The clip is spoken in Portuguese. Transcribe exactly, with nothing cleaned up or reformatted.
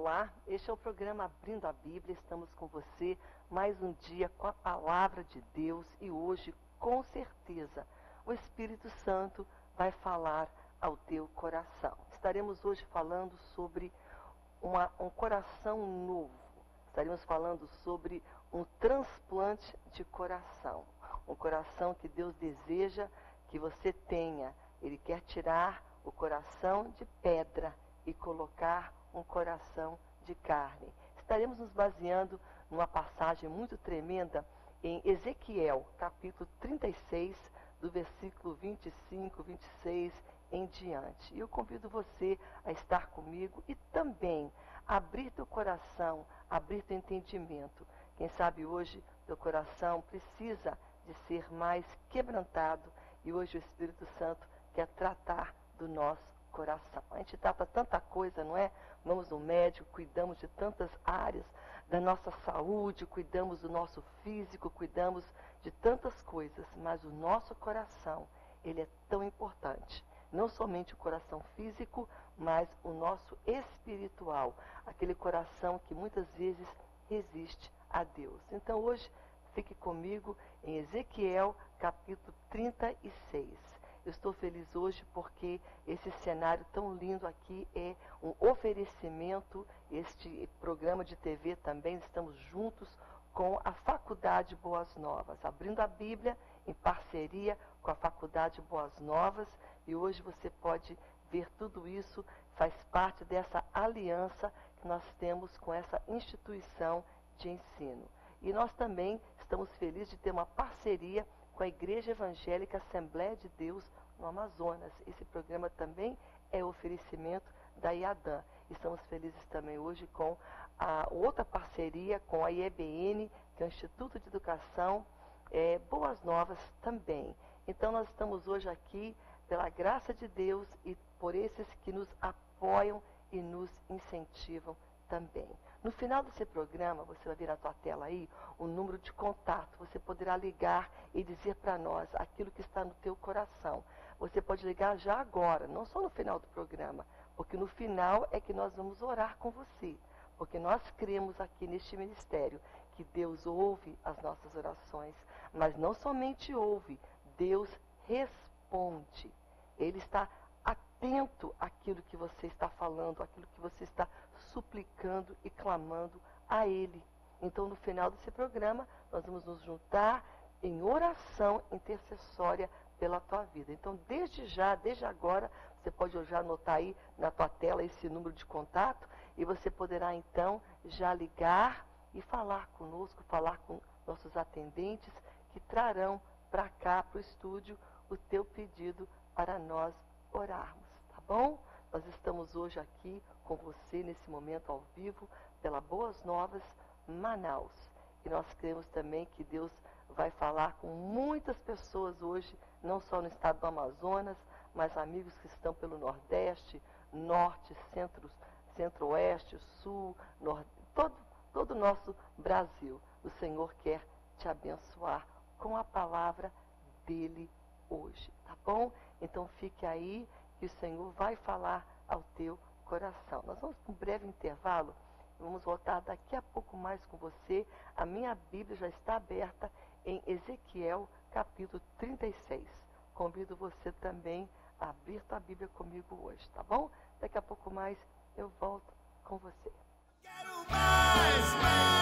Olá, este é o programa Abrindo a Bíblia, estamos com você mais um dia com a Palavra de Deus e hoje, com certeza, o Espírito Santo vai falar ao teu coração. Estaremos hoje falando sobre uma, um coração novo, estaremos falando sobre um transplante de coração, um coração que Deus deseja que você tenha. Ele quer tirar o coração de pedra e colocar um coração de carne. Estaremos nos baseando numa passagem muito tremenda em Ezequiel, capítulo trinta e seis, do versículo vinte e cinco, vinte e seis em diante. E eu convido você a estar comigo e também abrir teu coração, abrir teu entendimento. Quem sabe hoje teu coração precisa de ser mais quebrantado e hoje o Espírito Santo quer tratar do nosso coração. A gente trata tanta coisa, não é? Vamos no médico, cuidamos de tantas áreas da nossa saúde, cuidamos do nosso físico, cuidamos de tantas coisas, mas o nosso coração, ele é tão importante. Não somente o coração físico, mas o nosso espiritual, aquele coração que muitas vezes resiste a Deus. Então hoje, fique comigo em Ezequiel, capítulo trinta e seis. Eu estou feliz hoje porque esse cenário tão lindo aqui é um oferecimento, este programa de T V também, estamos juntos com a Faculdade Boas Novas, abrindo a Bíblia em parceria com a Faculdade Boas Novas, e hoje você pode ver tudo isso, faz parte dessa aliança que nós temos com essa instituição de ensino. E nós também estamos felizes de ter uma parceria com a Igreja Evangélica Assembleia de Deus no Amazonas. Esse programa também é oferecimento da IADAM. Estamos felizes também hoje com a outra parceria com a I E B N, que é o Instituto de Educação é, Boas Novas também. Então nós estamos hoje aqui pela graça de Deus e por esses que nos apoiam e nos incentivam também. No final desse programa, você vai ver na tua tela aí o número de contato. Você poderá ligar e dizer para nós aquilo que está no teu coração. Você pode ligar já agora, não só no final do programa, porque no final é que nós vamos orar com você. Porque nós cremos aqui neste ministério que Deus ouve as nossas orações, mas não somente ouve, Deus responde. Ele está atento àquilo que você está falando, àquilo que você está suplicando e clamando a Ele. Então, no final desse programa, nós vamos nos juntar em oração intercessória pela tua vida. Então, desde já, desde agora, você pode já anotar aí na tua tela esse número de contato e você poderá, então, já ligar e falar conosco, falar com nossos atendentes que trarão para cá, para o estúdio, o teu pedido para nós orarmos, tá bom? Nós estamos hoje aqui com você nesse momento ao vivo pela Boas Novas Manaus. E nós cremos também que Deus vai falar com muitas pessoas hoje, não só no estado do Amazonas, mas amigos que estão pelo Nordeste, Norte, Centro, Centro-Oeste, Sul, Nord... todo, todo o nosso Brasil. O Senhor quer te abençoar com a palavra dele hoje, tá bom? Então fique aí que o Senhor vai falar ao teu coração. Nós vamos para um breve intervalo, vamos voltar daqui a pouco mais com você. A minha Bíblia já está aberta em Ezequiel, capítulo trinta e seis. Convido você também a abrir tua Bíblia comigo hoje, tá bom? Daqui a pouco mais eu volto com você. Quero mais, mais.